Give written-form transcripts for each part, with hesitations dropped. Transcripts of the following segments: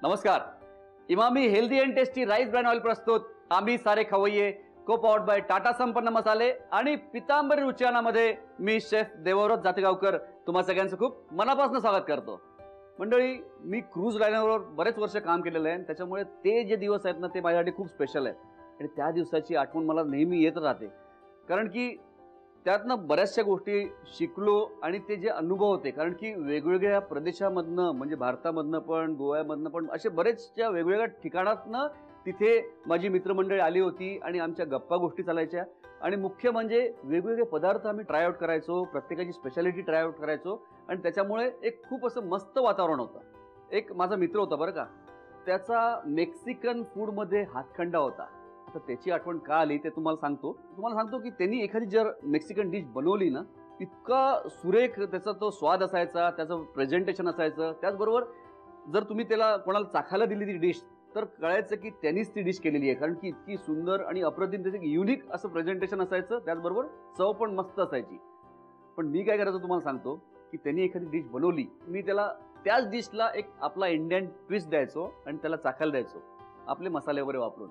नमस्कार. Emami healthy and tasty rice bran oil प्रस्तुत आम्ही सारे खवय्ये, को पावर्ड बाय टाटा संपन्न मसाले आणि पितांबरी रुचियानामध्ये मी शेफ देवव्रत जातेगावकर तुम्हा सगळ्यांचं खूप मनापासून स्वागत करतो. मंडळी, मी क्रूज लाईनरवर बरेच वर्ष काम केलेलं आहे. त्याच्यामुळे ते जे दिवस आहेत ना, ते माझ्यासाठी खूप स्पेशल आहेत आणि त्या दिवसाची आठवण मला नेहमी येत राहते. कारण की त्यातनं बऱ्याचशा गोष्टी शिकलो आणि ते जे अनुभव होते, कारण की वेगवेगळ्या प्रदेशामधनं, म्हणजे भारतामधनं पण, गोव्यामधनं पण, असे बरेचशा वेगवेगळ्या ठिकाणातनं तिथे माझी मित्रमंडळी आली होती आणि आमच्या गप्पा गोष्टी चालायच्या. आणि मुख्य म्हणजे वेगवेगळे पदार्थ आम्ही ट्राय आउट करायचो, प्रत्येकाची स्पेशालिटी ट्राय आउट करायचो आणि त्याच्यामुळे एक खूप असं मस्त वातावरण होतं. एक माझा मित्र होता बरं का, त्याचा मेक्सिकन फूडमध्ये हातखंडा होता. आता त्याची आठवण का आली ते तुम्हाला सांगतो की त्यांनी एखादी जर मेक्सिकन डिश बनवली ना, इतका सुरेख त्याचा तो स्वाद असायचा, त्याचं प्रेझेंटेशन असायचं. त्याचबरोबर जर तुम्ही त्याला कोणाला चाखायला दिली ती डिश तर कळायचं की त्यांनीच ती डिश केलेली आहे, कारण की इतकी सुंदर आणि अप्रतिम त्याचं युनिक असं प्रेझेंटेशन असायचं. त्याचबरोबर चव पण मस्त असायची. पण मी काय करायचो तुम्हाला सांगतो की त्यांनी एखादी डिश बनवली, मी त्याला त्याच डिशला एक आपला इंडियन ट्विस्ट द्यायचो आणि त्याला चाखायला द्यायचो आपले मसाले वगैरे वापरून.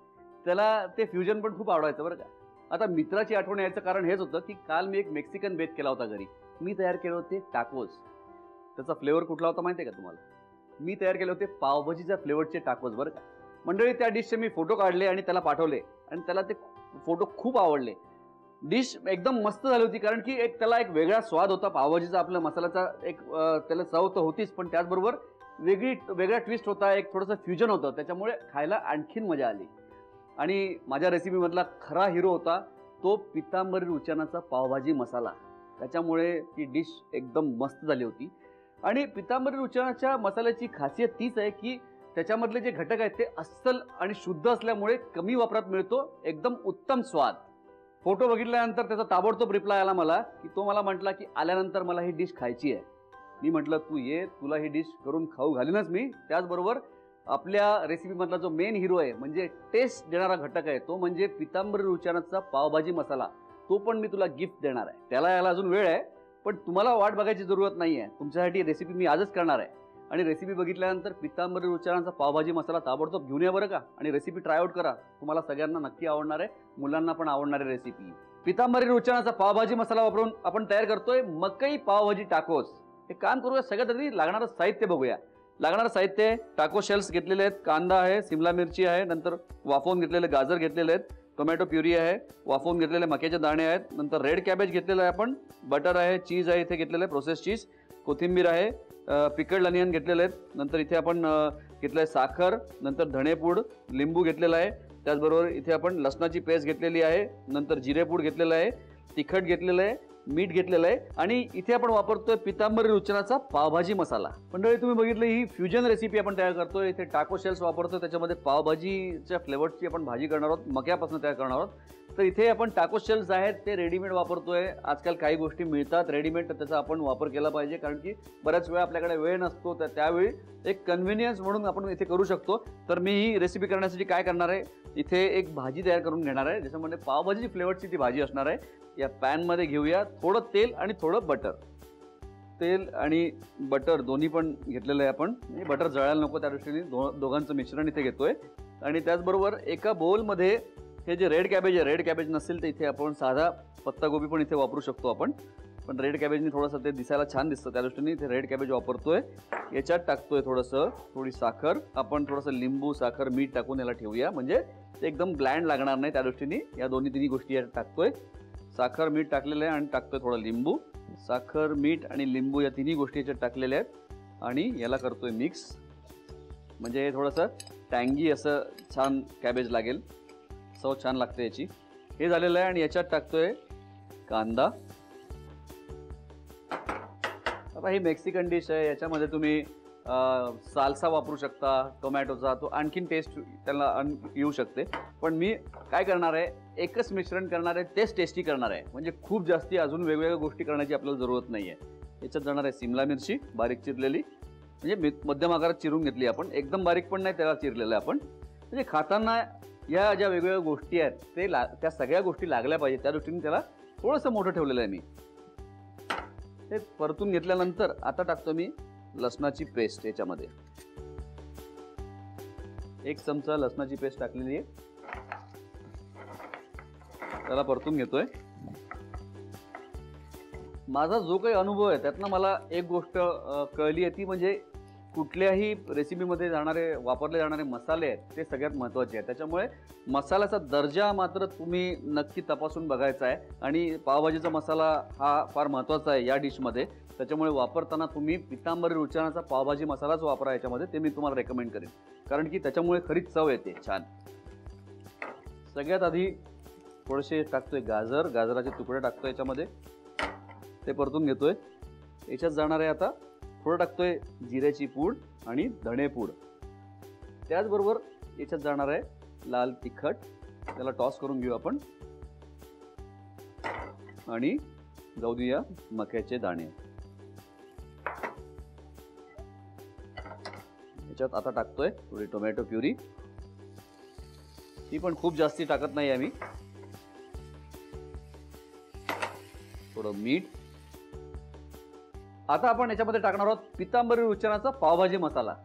त्याला ते फ्युजन पण खूप आवडायचं बरं का. आता मित्राची आठवण यायचं कारण हेच होतं की काल मी एक मेक्सिकन बेत केला होता घरी. मी तयार केले होते टाकोस. त्याचा फ्लेवर कुठला होता माहिती आहे का तुम्हाला? मी तयार केले होते पावभाजीच्या फ्लेवरचे टाकोस बरं का. मंडळी, त्या डिशचे मी फोटो काढले आणि त्याला पाठवले आणि त्याला ते फोटो खूप आवडले. डिश एकदम मस्त झाली होती, कारण की त्याला एक वेगळा स्वाद होता पावभाजीचा, आपल्या मसाल्याचा एक त्याला चव तर होतीच, पण त्याचबरोबर वेगळा ट्विस्ट होता, एक थोडंसं फ्युजन होतं. त्याच्यामुळे खायला आणखीन मजा आली. आणि माझ्या रेसिपीमधला खरा हिरो होता तो पितांबरी रुचियानाचा पावभाजी मसाला. त्याच्यामुळे ती डिश एकदम मस्त झाली होती. आणि पितांबरी रुचियानाच्या मसाल्याची खासियत तीच आहे की त्याच्यामधले जे घटक आहेत ते अस्सल आणि शुद्ध असल्यामुळे कमी वापरात मिळतो एकदम उत्तम स्वाद. फोटो बघितल्यानंतर त्याचा ताबडतोब रिप्लाय आला मला की तो मला म्हटला की आल्यानंतर मला ही डिश खायची आहे. मी म्हटलं तू ये, तुला ही डिश करून खाऊ घालीनच मी. त्याचबरोबर आपल्या रेसिपीमधला जो मेन हिरो आहे, म्हणजे टेस्ट देणारा घटक आहे, तो म्हणजे पितांबरी रुचियानाचा पावभाजी मसाला, तो पण मी तुला गिफ्ट देणार आहे. त्याला यायला अजून वेळ आहे, पण तुम्हाला वाट बघायची जरूरत नाही आहे. तुमच्यासाठी रेसिपी मी आजच करणार आहे. आणि रेसिपी बघितल्यानंतर पितांबरी रुचियानाचा पावभाजी मसाला ताबडतोब घेऊन या बरं का, आणि रेसिपी ट्राय आउट करा. तुम्हाला सगळ्यांना नक्की आवडणार आहे, मुलांना पण आवडणार आहे रेसिपी. पितांबरी रुचियानाचा पावभाजी मसाला वापरून आपण तयार करतोय मकई पावभाजी टाकोस. हे काम करूया. सगळ्यात आधी लागणारं साहित्य बघूया. लागणारं साहित्य: टाको शेल्स घेतलेले आहेत, कांदा आहे, सिमला मिरची आहे, नंतर वाफवून घेतलेले गाजर घेतलेले आहेत, टोमॅटो प्युरी आहे, वाफवून घेतलेले मक्याचे दाणे आहेत, नंतर रेड कॅबेज घेतलेलं आहे आपण, बटर आहे, चीज आहे इथे घेतलेलं आहे, प्रोसेस चीज, कोथिंबीर आहे, पिकल्ड अनियन घेतलेले आहेत, नंतर इथे आपण घेतलं आहे साखर, नंतर धणेपूड, लिंबू घेतलेला आहे, त्याचबरोबर इथे आपण लसणाची पेस्ट घेतलेली आहे, नंतर जिरेपूड घेतलेलं आहे, तिखट घेतलेलं आहे, मीठ घेतलेलं आहे आणि इथे आपण वापरतोय पितांबरी रुचियानाचा पावभाजी मसाला. मंडळी, तुम्ही बघितलं ही फ्युजन रेसिपी आपण तयार करतोय. इथे टाको शेल्स वापरतोय, त्याच्यामध्ये पावभाजीच्या फ्लेवर्सची आपण भाजी करणार आहोत, मक्यापासून तयार करणार आहोत. तर इथे आपण टाको शेल्स आहेत ते रेडीमेड वापरतोय. आजकाल काही गोष्टी मिळतात रेडीमेड, तर त्याचा आपण वापर केला पाहिजे, कारण की बऱ्याच वेळा आपल्याकडे वेळ नसतो, तर त्यावेळी एक कन्व्हिनियन्स म्हणून आपण इथे करू शकतो. तर मी ही रेसिपी करण्यासाठी काय करणार आहे, इथे एक भाजी तयार करून घेणार आहे, ज्याच्यामध्ये पावभाजी फ्लेवरची ती भाजी असणार आहे. या पॅनमध्ये घेऊया थोडं तेल आणि थोडं बटर. तेल आणि बटर दोन्ही पण घेतलेलं आहे आपण. बटर जळायला नको त्या दृष्टीने दोघांचं मिश्रण इथे घेतोय. आणि त्याचबरोबर एका बोलमध्ये हे जे रेड कॅबेज आहे, रेड कॅबेज नसेल तर इथे आपण साधा पत्तागोबी पण इथे वापरू शकतो आपण, पण रेड कॅबेजनी थोडंसं ते दिसायला छान दिसतं, त्या दृष्टीने इथे रेड कॅबेज वापरतोय. याच्यात टाकतोय थोडी साखर, आपण थोडंसं लिंबू, साखर, मीठ टाकून याला ठेवूया, म्हणजे ते एकदम ब्लँड लागणार नाही. त्या दृष्टीने या तिन्ही गोष्टी यात टाकतोय. साखर, मीठ टाकलेलं आहे आणि टाकतोय थोडं लिंबू. साखर, मीठ आणि लिंबू या तिन्ही गोष्टी याच्यात टाकलेल्या आहेत आणि याला करतोय मिक्स, म्हणजे थोडंसं टँगी असं छान कॅबेज लागेल, चव छान लागते याची. हे झालेलं आहे आणि याच्यात टाकतोय कांदा. आता ही मेक्सिकन डिश आहे, याच्यामध्ये तुम्ही साल्सा वापरू शकता टोमॅटोचा, तो आणखीन टेस्ट त्याला येऊ शकते. पण मी काय करणार आहे, एकच मिश्रण करणार आहे, तेच टेस्टी करणार आहे, म्हणजे खूप जास्ती अजून वेगवेगळ्या गोष्टी करण्याची आपल्याला जरूरत नाही आहे. याच्यात जाणार आहे सिमला मिरची बारीक चिरलेली, म्हणजे मध्यम आकारात चिरून घेतली आपण, एकदम बारीक पण नाही त्याला चिरलेलं आहे आपण. म्हणजे खाताना या ज्या वेगवेगळ्या गोष्टी आहेत त्या सगळ्या गोष्टी लागल्या पाहिजे, त्या दृष्टीने त्याला थोडंसं मोठं ठेवलेलं आहे मी. ते परतून घेतल्यानंतर आता टाकतो मी लसणाची पेस्ट याच्यामध्ये. 1 चमचा लसणाची पेस्ट टाकलेली आहे, त्याला परतून घेतोय. माझा जो काही अनुभव आहे त्यातनं मला एक गोष्ट कळली आहे, ती म्हणजे कुठल्याही रेसिपीमध्ये वापरले जाणारे मसाले आहेत ते सगळ्यात महत्त्वाचे आहेत. त्याच्यामुळे मसाल्याचा दर्जा मात्र तुम्ही नक्की तपासून बघायचा आहे. आणि पावभाजीचा मसाला हा फार महत्त्वाचा आहे या डिशमध्ये. त्याच्यामुळे वापरताना तुम्ही पितांबरी रुचनाचा पावभाजी मसालाच वापरा याच्यामध्ये, ते मी तुम्हाला रेकमेंड करेन, कारण की त्याच्यामुळे खरीच चव येते छान. सगळ्यात आधी थोडेसे टाकतोय गाजराचे तुकडे टाकतोय याच्यामध्ये, ते परतून घेतोय. याच्यात जाणार आहे आता थोडं टाकतोय जिऱ्याची पूड आणि धणे पूड. त्याचबरोबर याच्यात जाणार आहे लाल तिखट, त्याला टॉस करून घेऊ आपण. आणि जाऊ देऊया मक्याचे दाणे. याच्यात आता टाकतोय थोडी टोमॅटो प्युरी, ती पण खूप जास्ती टाकत नाही आम्ही. थोडं मीठ. आता आपण याच्यामध्ये टाकणार आहोत पितांबरी रुचनाचा पावभाजी मसाला.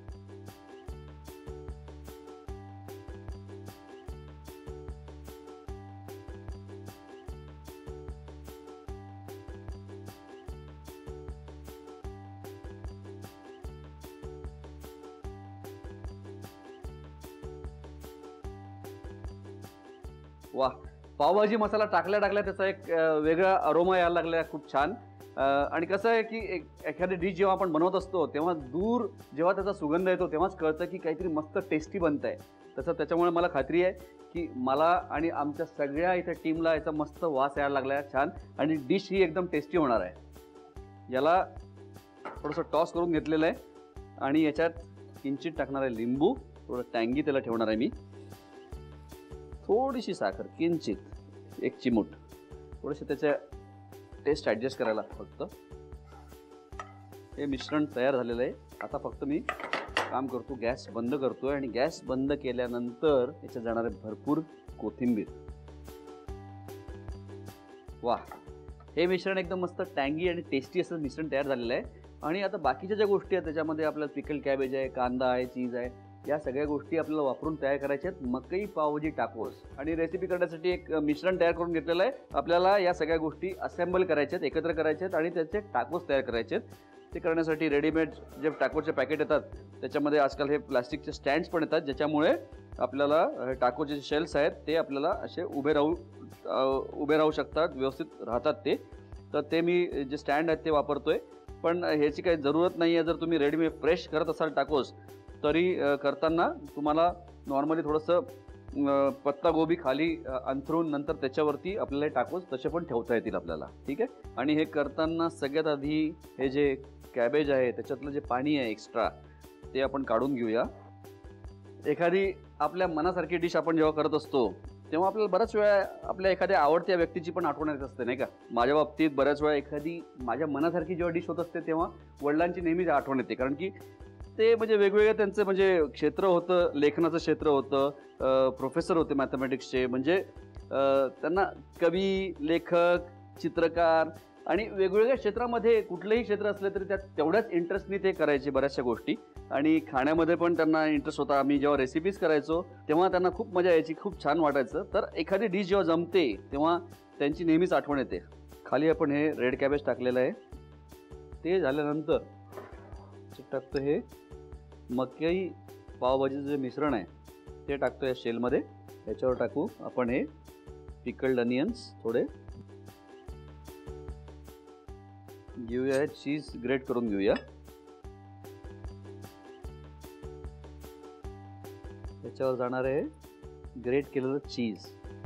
वाह, पावभाजी मसाला टाकल्या टाकल्या त्याचा एक वेगळा अरोमा यायला लागला, खूप छान. आणि कसं आहे की एखादी डिश जेव्हा आपण बनवत असतो तेव्हा दूर जेव्हा त्याचा सुगंध येतो तेव्हाच कळतं की काहीतरी मस्त टेस्टी बनत आहे. त्याच्यामुळे मला खात्री आहे की मला आणि आमच्या सगळ्या इथे टीमला याचा मस्त वास यायला लागला आहे छान, आणि डिश ही एकदम टेस्टी होणार आहे. याला थोडंसं टॉस करून घेतलेलं आहे आणि याच्यात किंचित टाकणार आहे लिंबू, थोडं टँगी त्याला ठेवणार आहे मी. थोडीशी साखर किंचित, 1 चिमूट, थोडेसे त्याच्या टेस्ट ॲडजस्ट करायला फक्त. हे मिश्रण तयार झालेलं आहे. आता फक्त मी काम करतो, गॅस बंद करतोय आणि गॅस बंद केल्यानंतर याच्यात जाणार आहे भरपूर कोथिंबीर. वा, हे मिश्रण एकदम मस्त टँगी आणि टेस्टी असं मिश्रण तयार झालेलं आहे. आणि आता बाकीच्या ज्या गोष्टी आहेत त्याच्यामध्ये आपल्याला पिकल्ड कॅबेज आहे, कांदा आहे, चीज आहे, या सगळ्या गोष्टी आपल्याला वापरून तयार करायच्या आहेत. मकई पावभाजी टाकोस आणि रेसिपी करण्यासाठी एक मिश्रण तयार करून घेतलेलं आहे. आपल्याला या सगळ्या गोष्टी असेंबल करायच्या आहेत, एकत्र करायच्या आहेत आणि त्याचे टाकोस तयार करायचे आहेत. ते करण्यासाठी रेडीमेड जे टाकोचे पॅकेट येतात त्याच्यामध्ये आजकाल हे प्लास्टिकचे स्टँड्स पण येतात, ज्याच्यामुळे आपल्याला टाकोचे शेल्स आहेत ते आपल्याला असे उभे राहू शकतात, व्यवस्थित राहतात ते. तर ते मी जे स्टँड आहेत ते वापरतोय. पण ह्याची काही जरूरत नाही आहे. जर तुम्ही रेडीमेड फ्रेश करत असाल टाकोस तरी करताना तुम्हाला नॉर्मली थोडंसं पत्तागोबी खाली अंथरून नंतर त्याच्यावरती आपल्याला टाकोस तसे पण ठेवता येतील आपल्याला, ठीक आहे. आणि हे करताना सगळ्यात आधी हे जे कॅबेज आहे त्याच्यातलं जे पाणी आहे एक्स्ट्रा ते आपण काढून घेऊया. एखादी आपल्या मनासारखी डिश आपण जेव्हा करत असतो तेव्हा आपल्याला बऱ्याच वेळा आपल्या एखाद्या आवडत्या व्यक्तीची पण आठवण येत असते, नाही का. माझ्या बाबतीत बऱ्याच वेळा एखादी माझ्या मनासारखी जेव्हा डिश होत असते तेव्हा वडिलांची नेहमीच आठवण येते, कारण की ते म्हणजे वेगवेगळे त्यांचं म्हणजे क्षेत्र होतं, लेखनाचं क्षेत्र होतं, प्रोफेसर होते मॅथमॅटिक्सचे. म्हणजे त्यांना कवी, लेखक, चित्रकार आणि वेगवेगळ्या क्षेत्रामध्ये कुठलंही क्षेत्र असलं तरी त्यात तेवढ्याच इंटरेस्टनी ते करायचे बऱ्याचशा गोष्टी. आणि खाण्यामध्ये पण त्यांना इंटरेस्ट होता. आम्ही जेव्हा रेसिपीज करायचो तेव्हा त्यांना खूप मजा यायची, खूप छान वाटायचं. तर एखादी डिश जेव्हा जमते तेव्हा त्यांची नेहमीच आठवण येते. खाली आपण हे रेड कॅबेज टाकलेलं आहे. ते झाल्यानंतर टाकतो हे मकई पावभाजीचं जे मिश्रण आहे ते टाकतो या शेलमध्ये. याच्यावर टाकू आपण हे पिकल्ड अनियन्स, थोडे घेऊया, चीज ग्रेट करून घेऊया. त्याच्यावर जाणार आहे ग्रेट केलेलं चीज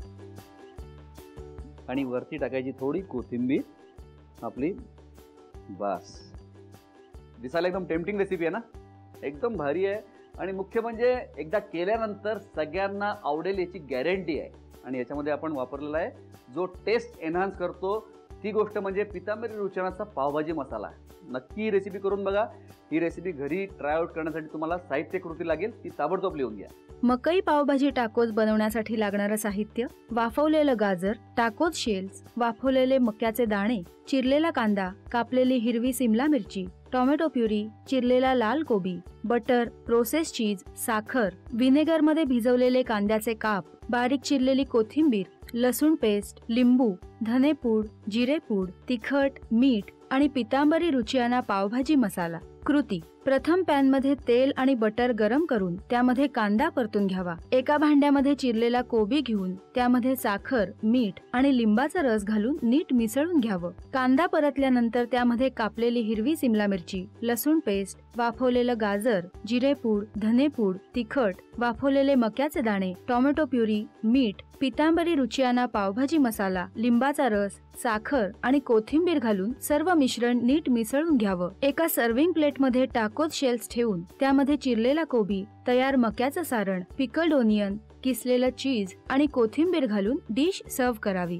आणि वरती टाकायची थोडी कोथिंबीर आपली. बस, दिसायला एकदम टेम्पटिंग रेसिपी आहे ना, एकदम भारी आहे. आणि मुख्य म्हणजे एकदा केल्यानंतर सगळ्यांना आवडेल याची गॅरंटी आहे. आणि याच्यामध्ये आपण वापरलेला आहे जो टेस्ट एनहान्स करतो ती गोष्ट म्हणजे पितांबरी रुचनाचा पावभाजी मसाला. नक्की ही रेसिपी करून बघा. ही रेसिपी घरी ट्राय आउट करण्यासाठी तुम्हाला साहित्य कृती लागेल, ती ताबडतोब लिहून घ्या. मकई पावभाजी टाकोस बनवण्यासाठी लागणारं साहित्य: वाफवलेलं गाजर, टाकोस शेल्स, वाफवलेले मक्याचे दाणे, चिरलेला कांदा, कापलेली हिरवी सिमला मिरची, टोमॅटो प्युरी, चिरलेला लाल कोबी, बटर, प्रोसेस चीज, साखर, व्हिनेगरमध्ये भिजवलेले कांद्याचे काप, बारीक चिरलेली कोथिंबीर, लसूण पेस्ट, लिंबू, धनेपूड, जिरेपूड, तिखट, मीठ आणि पितांबरी रुचियाना पावभाजी मसाला. कृती: प्रथम पॅन मध्ये तेल आणि बटर गरम करून त्यामध्ये कांदा परतून घ्यावा. एका भांड्यामध्ये चिरलेला कोबी घेऊन त्यामध्ये साखर, मीठ आणि लिंबाचा रस घालून नीट मिसळून घ्यावं. कांदा परतल्यानंतर त्यामध्ये कापलेली हिरवी सिमला मिरची, लसूण पेस्ट, वाफवलेलं गाजर, जिरेपूड, धनेपूड, तिखट, वाफवलेले मक्याचे दाणे, टोमॅटो प्युरी, मीठ, पितांबरी रुचियाना पावभाजी मसाला, लिंबाचा रस, साखर आणि कोथिंबीर घालून सर्व मिश्रण नीट मिसळून घ्यावं. एका सर्व्हिंग प्लेटमध्ये टाकोज शेल्स ठेवून त्यामध्ये चिरलेला कोबी, तयार मक्याचं सारण, पिकल्ड ओनियन, किसलेलं चीज आणि कोथिंबीर घालून डिश सर्व्ह करावी.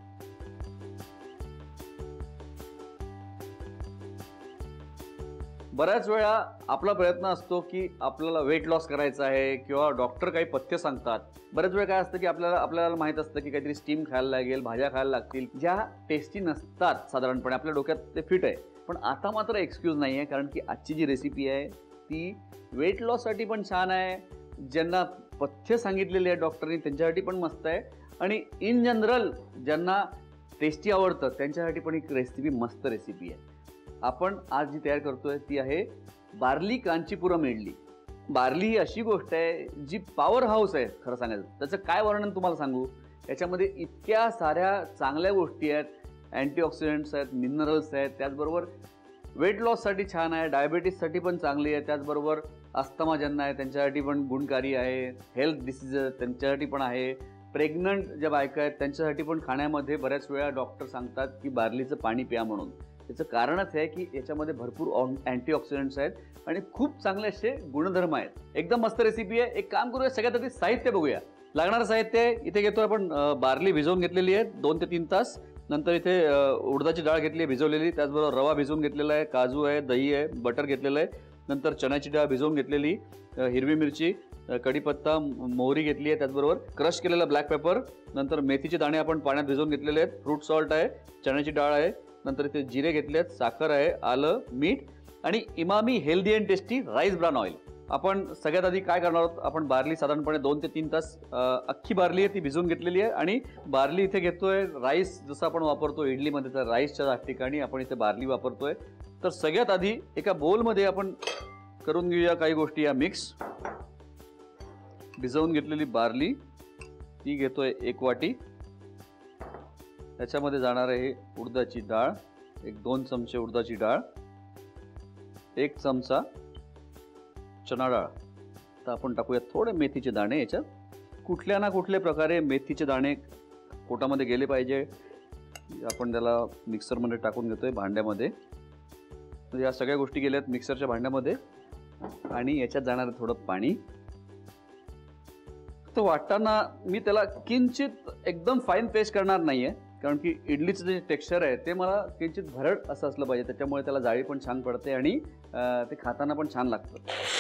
बऱ्याच वेळा आपला प्रयत्न असतो की आपल्याला वेट लॉस करायचा आहे किंवा डॉक्टर काही पथ्य सांगतात. बऱ्याच वेळा काय असतं की आपल्याला माहित असतं की काहीतरी स्टीम खायला लागेल, भाज्या खायला लागतील ज्या टेस्टी नसतात. साधारणपणे आपल्या डोक्यात ते फिट आहे. पण आता मात्र एक्सक्यूज नाही आहे, कारण की आजची जी रेसिपी आहे ती वेट लॉससाठी पण छान आहे, ज्यांना पथ्य सांगितलेले आहे डॉक्टरनी त्यांच्यासाठी पण मस्त आहे, आणि इन जनरल ज्यांना टेस्टी आवडतं त्यांच्यासाठी पण एक रेसिपी मस्त रेसिपी आहे. आपण आज जी तयार करतोय ती आहे बार्ली कांचीपुरम इडली. बार्ली ही अशी गोष्ट आहे जी पॉवर हाऊस आहे. खरं सांगायचं त्याचं काय वर्णन तुम्हाला सांगू, याच्यामध्ये इतक्या साऱ्या चांगल्या गोष्टी आहेत, अँटीऑक्सिडंट्स आहेत, मिनरल्स आहेत, त्याचबरोबर वेट लॉससाठी छान आहे, डायबिटीससाठी पण चांगली आहे, त्याचबरोबर अस्थमा ज्यांना आहे त्यांच्यासाठी पण गुणकारी आहे, हेल्थ डिसीजेस त्यांच्यासाठी पण आहे, प्रेग्नंट ज्या बायका आहेत त्यांच्यासाठी पण खाण्यामध्ये बऱ्याच वेळा डॉक्टर सांगतात की बार्लीचं पाणी प्या म्हणून. त्याचं कारणच आहे की याच्यामध्ये भरपूर अँटीऑक्सिडंट्स आहेत आणि खूप चांगले असे गुणधर्म आहेत. एकदम मस्त रेसिपी आहे. एक काम करूया, सगळ्यात आधी साहित्य बघूया. लागणारं साहित्य इथे घेतो आपण. बार्ली भिजवून घेतलेली आहे 2 ते 3 तास. नंतर इथे उडदाची डाळ घेतली आहे भिजवलेली, त्याचबरोबर रवा भिजवून घेतलेला आहे, काजू आहे, दही आहे, बटर घेतलेलं आहे. नंतर चण्याची डाळ भिजवून घेतलेली, हिरवी मिरची, कढीपत्ता, मोहरी घेतली आहे, त्याचबरोबर क्रश केलेला ब्लॅक पेपर, नंतर मेथीचे दाणे आपण पाण्यात भिजवून घेतलेले आहेत, फ्रूट सॉल्ट आहे, चण्याची डाळ आहे, नंतर इथे जिरे घेतले आहेत, साखर आहे, आलं, मीठ आणि Emami healthy and tasty rice bran oil. आपण सगळ्यात आधी काय करणार आहोत, आपण बार्ली साधारणपणे 2 ते 3 तास अख्खी बार्ली आहे ती भिजवून घेतलेली आहे. आणि बार्ली इथे घेतोय राईस जसं आपण वापरतो इडलीमध्ये, तर राईसच्या ठिकाणी आपण इथे बार्ली वापरतोय. तर सगळ्यात आधी एका बोलमध्ये आपण करून घेऊया काही गोष्टी या मिक्स. भिजवून घेतलेली बार्ली ती घेतोय 1 वाटी. त्याच्यामध्ये जाणार आहे उडदाची डाळ, 1-2 चमचे उडदाची डाळ, 1 चमचा चणा डाळ. तर आपण टाकूया थोडे मेथीचे दाणे याच्यात. कुठल्या ना कुठल्या प्रकारे मेथीचे दाणे पोटामध्ये गेले पाहिजे. आपण त्याला मिक्सरमध्ये टाकून घेतोय भांड्यामध्ये. तर या सगळ्या गोष्टी गेल्यात मिक्सरच्या भांड्यामध्ये आणि याच्यात जाणार आहे थोडं पाणी. तर वाटताना मी त्याला किंचित एकदम फाईन पेस्ट करणार नाहीये, कारण की इडलीचं जे टेक्स्चर आहे ते मला किंचित भरड असं असलं पाहिजे, त्याच्यामुळे त्याला जाळी पण छान पडते आणि ते खाताना पण छान लागतं.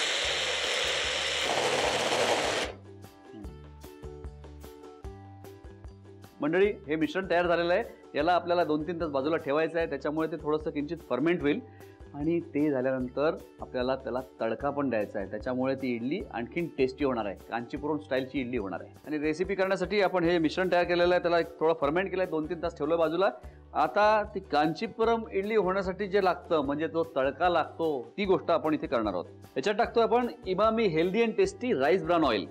मंडळी, हे मिश्रण तयार झालेलं आहे. याला आपल्याला 2-3 तास बाजूला ठेवायचं आहे, त्याच्यामुळे ते थोडंसं किंचित फर्मेंट होईल आणि ते झाल्यानंतर आपल्याला त्याला तडका पण द्यायचा आहे. त्याच्यामुळे ती इडली आणखीन टेस्टी होणार आहे, कांचीपुरम स्टाईलची इडली होणार आहे. आणि रेसिपी करण्यासाठी आपण हे मिश्रण तयार केलेलं आहे, त्याला थोडं फर्मेंट केलं आहे, 2-3 तास ठेवलं बाजूला. आता ती कांचीपुरम इडली होण्यासाठी जे लागतं म्हणजे तो तडका लागतो, ती गोष्ट आपण इथे करणार आहोत. याच्यात टाकतो आपण Emami healthy and tasty rice bran oil.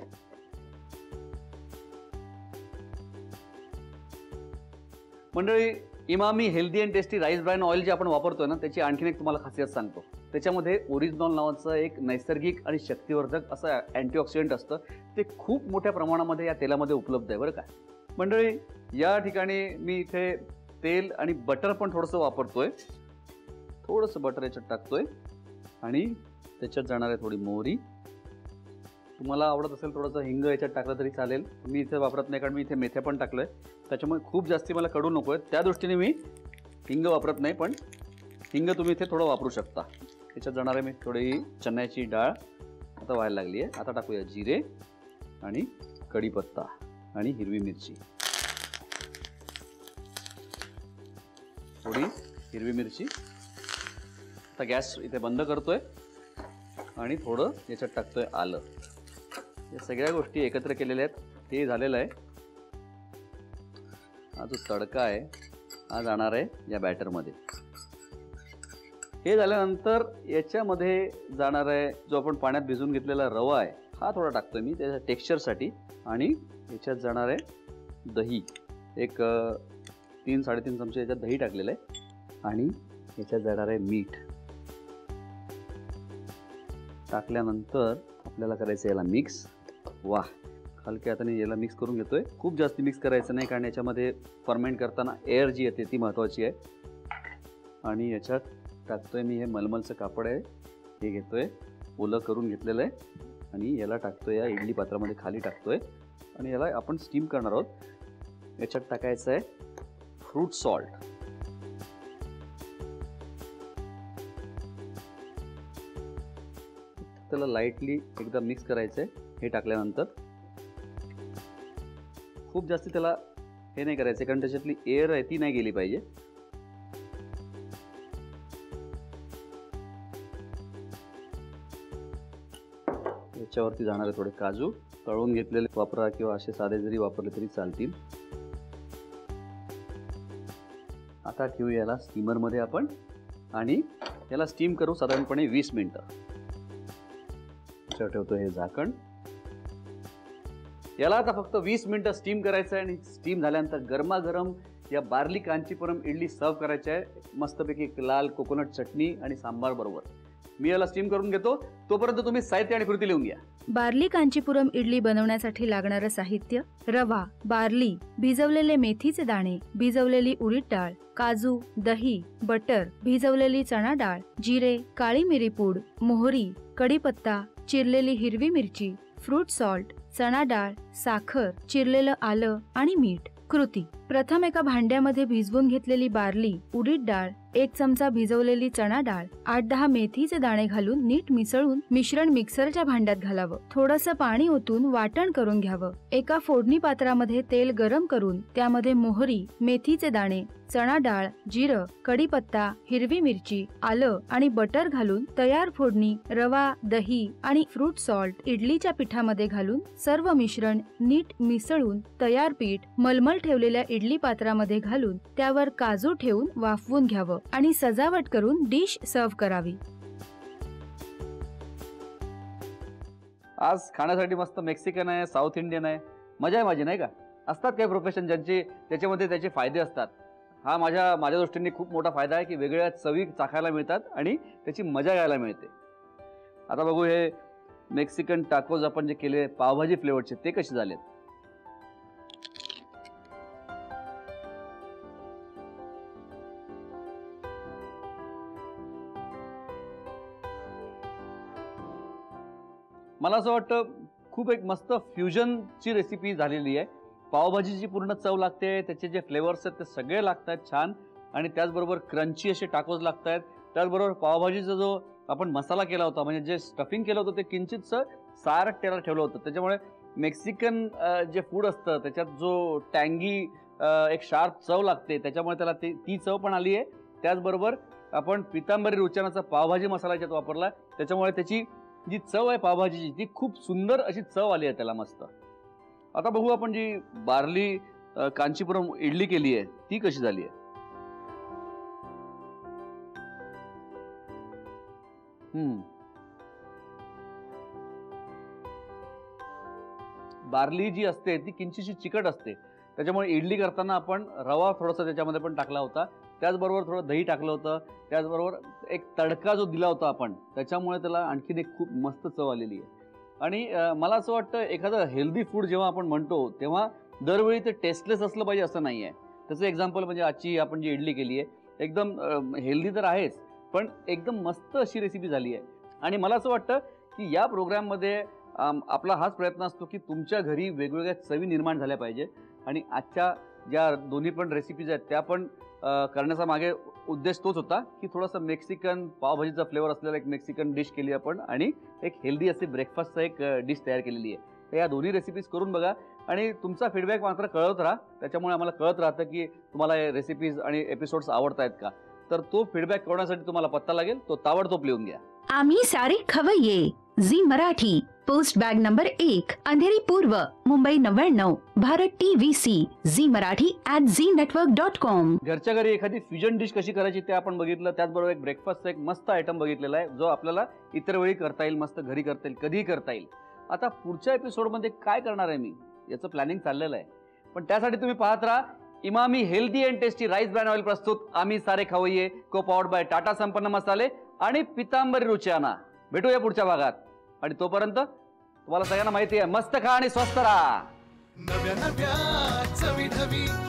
मंडळी, Emami healthy and tasty rice bran oil जे आपण वापरतोय ना, त्याची आणखीन एक तुम्हाला खासियत सांगतो. त्याच्यामध्ये ओरिजिनॉल नावाचं एक नैसर्गिक आणि शक्तिवर्धक असं अँटीऑक्सिडंट असतं. ते खूप मोठ्या प्रमाणामध्ये या तेलामध्ये उपलब्ध आहे बरं का. मंडळी, या ठिकाणी मी इथे तेल आणि बटर पण थोडंसं वापरतोय. थोडंसं बटर याच्यात टाकतोय आणि त्याच्यात जाणार आहे थोडी मोहरी. तुम्हाला आवडत असेल थोडंसं हिंग याच्यात टाकलं तरी चालेल. मी इथे वापरत नाही, कारण मी इथे मेथ्या पण टाकलं आहे, त्याच्यामुळे खूप जास्ती मला कडू नको आहे, त्या दृष्टीने मी हिंग वापरत नाही. पण हिंग तुम्ही इथे थोडं वापरू शकता. त्याच्यात जाणार आहे मी थोडी चण्याची डाळ आता व्हायला लागली आहे. आता टाकूया जिरे आणि कढीपत्ता आणि हिरवी मिरची. थोडी हिरवी मिरची, आता गॅस इथे बंद करतोय आणि थोडं याच्यात टाकतोय आलं. या सगळ्या गोष्टी एकत्र केलेल्या आहेत. हे झालेलं आहे. हा जो तडका आहे हा जाणार आहे या बॅटरमध्ये. हे झाल्यानंतर याच्यामध्ये जाणार आहे जो आपण पाण्यात भिजवून घेतलेला रवा आहे हा थोडा टाकतोय मी त्याच्या टेक्स्चरसाठी. आणि याच्यात जाणार आहे दही. एक 3-3.5 चमचे याच्यात दही टाकलेलं आहे. आणि याच्यात जाणार आहे मीठ. टाकल्यानंतर आपल्याला करायचं याला मिक्स. वाह, हलक्या हाताने याला मिक्स करून घेतोय. खूप जास्त मिक्स करायचं नाही कारण याच्यामध्ये फर्मेंट करताना एअर जी येते ती महत्त्वाची आहे. आणि याच्यात टाकतोय मी हे मलमलचं कापड आहे हे घेतोय ओलं करून घेतलेलं आहे आणि याला टाकतोय या इडली पात्रामध्ये खाली टाकतोय आणि याला आपण स्टीम करणार आहोत. याच्यात टाकायचं आहे फ्रूट सॉल्ट. त्याला लाईटली एकदा मिक्स करायचं आहे. हे टाकल्यानंतर खूप जास्त त्याला हे नाही करायचं कारण त्याच्यातली एअर आहे ती नाही गेली पाहिजे. याच्यावरती जाणारे थोडे काजू तळून घेतलेले वापरा किंवा असे साधे जरी वापरले तरी चालतील. आता ठेवू याला स्टीमरमध्ये आपण आणि याला स्टीम करू साधारणपणे 20 मिनिटं. ठेवतो हे झाकण. याला आता फक्त 20 मिनिटं स्टीम करायचं आहे आणि स्टीम झाल्यानंतर गरमागरम या बार्ली कांचीपुरम इडली सर्व करायची आहे मस्तपैकी एक लाल कोकोनट चटणी आणि सांबार बरोबर. मी याला स्टीम करून घेतो. तोपर्यंत तुम्ही साहित्य आणि कृती लिहून घ्या. बार्ली कांचीपुरम इडली बनवण्यासाठी लागणारं साहित्य: रवा, बार्ली, भिजवलेले मेथीचे दाणे, भिजवलेली उडीद डाळ, काजू, दही, बटर, भिजवलेली चणा डाळ, जिरे, काळी मिरी पूड, मोहरी, कढीपत्ता, चिरलेली हिरवी मिरची, फ्रूट सॉल्ट, चणा डाळ, साखर, चिरलेलं आलं आणि मीठ. कृती: प्रथम एका भांड्यामध्ये भिजवून घेतलेली बार्ली, उडीद डाळ, 1 चमचा भिजवलेली चणा डाळ, 8-10 मेथीचे दाणे घालून नीट मिसळून मिश्रण मिक्सरच्या भांड्यात घालावं. थोडंसं पाणी ओतून वाटण करून घ्यावं. एका फोडणी पात्रामध्ये तेल गरम करून त्यामध्ये मोहरी, मेथीचे दाणे, चणा डाळ, जिरं, कढीपत्ता, हिरवी मिरची, आलं आणि बटर घालून तयार फोडणी, रवा, दही आणि फ्रूट सॉल्ट इडलीच्या पिठामध्ये घालून सर्व मिश्रण नीट मिसळून तयार पीठ मलमल ठेवलेल्या इडली पात्रामध्ये घालून त्यावर काजू ठेवून वाफवून घ्यावं आणि सजावट करून डिश सर्व्ह करावी. आज खाण्यासाठी मस्त मेक्सिकन आहे, साऊथ इंडियन आहे. मजा आहे माझी, नाही का? असतात काही प्रोफेशन ज्यांचे त्याच्यामध्ये त्याचे फायदे असतात. हा माझ्या दृष्टीने खूप मोठा फायदा आहे की वेगळ्या चवी चाखायला मिळतात आणि त्याची मजा घ्यायला मिळते. आता बघू हे मेक्सिकन टाकोज आपण जे केले पावभाजी फ्लेवरचे ते कसे झालेत. मला असं वाटतं खूप एक मस्त फ्युजनची रेसिपी झालेली आहे. पावभाजीची पूर्ण चव लागते, त्याचे जे फ्लेवर्स आहेत ते सगळे लागतात छान आणि त्याचबरोबर क्रंची असे टाकोज लागत आहेत. त्याचबरोबर पावभाजीचा जो आपण मसाला केला होता म्हणजे जे स्टफिंग केलं होतं ते किंचितसं सारट त्याला ठेवलं होतं. त्याच्यामुळे मेक्सिकन जे फूड असतं त्याच्यात जो टँगी एक शार्प चव लागते त्याच्यामुळे त्याला ती चव पण आली आहे. त्याचबरोबर आपण पितांबरी रुचानाचा पावभाजी मसाला याच्यात वापरला त्याच्यामुळे त्याची जी चव आहे पावभाजीची ती खूप सुंदर अशी चव आली आहे त्याला मस्त. आता बघू आपण जी बार्ली कांचीपुरम इडली केली आहे ती कशी झाली आहे. बार्ली जी असते ती किंचितशी चिकट असते त्याच्यामुळे इडली करताना आपण रवा थोडासा त्याच्यामध्ये पण टाकला होता. त्याचबरोबर थोडं दही टाकलं होतं. त्याचबरोबर एक तडका जो दिला होता आपण त्याच्यामुळे त्याला आणखीन एक खूप मस्त चव आलेली आहे. आणि मला असं वाटतं एखादं हेल्दी फूड जेव्हा आपण म्हणतो तेव्हा दरवेळी ते टेस्टलेस असलं पाहिजे असं नाही आहे. त्याचं एक्झाम्पल म्हणजे आजची आपण जी इडली केली आहे एकदम हेल्दी तर आहेच पण एकदम मस्त अशी रेसिपी झाली आहे. आणि मला असं वाटतं की या प्रोग्राममध्ये आपला हाच प्रयत्न असतो की तुमच्या घरी वेगवेगळ्या चवी निर्माण झाल्या पाहिजे. आणि आजच्या ज्या दोन्ही पण रेसिपीज आहेत त्या पण करण्याचा मागे उद्देश तोच होता की थोडासा मेक्सिकन पावभाजीचा फ्लेवर असलेला एक मेक्सिकन डिश केली आपण आणि एक हेल्दी असे ब्रेकफास्टचा एक डिश तयार केलेली आहे. तर या दोन्ही रेसिपीज करून बघा आणि तुमचा फीडबॅक मात्र कळत राहा. त्याच्यामुळे आम्हाला कळत राहतं की तुम्हाला हे रेसिपीज आणि एपिसोड्स आवडत आहेत का. तर तो फीडबॅक कळवण्यासाठी तुम्हाला पत्ता लागेल, तो ताबडतोब लिहून घ्या. आम्ही सारे खवय्ये, Zee Marathi, post bag number 1, Andheri पूर्व, मुंबई 99, भारत TVC, झी मराठी @ZeeNetwork.com. घरच्या घरी एखादी फ्युजन डिश कशी करायची ते आपण बघितलं. त्याचबरोबर एक ब्रेकफास्टचा एक मस्त आयटम बघितलेला आहे, जो आपल्याला इतर वेळी करता येईल, मस्त घरी करता येईल, कधीही करता येईल. आता पुढच्या एपिसोडमध्ये काय करणार आहे मी याचं प्लॅनिंग चाललेलं आहे, पण त्यासाठी तुम्ही पाहत राहा Emami healthy and tasty rice bran oil प्रस्तुत आम्ही सारे खवय्ये, को पॉवर्ड बाय टाटा संपन्न मसाले आणि पितांबरी रुचियाना. भेटूया पुढच्या भागात, आणि तोपर्यंत तुम्हाला सगळ्यांना माहिती आहे, मस्त खा आणि स्वस्त राहा. नव्या नव्या चवी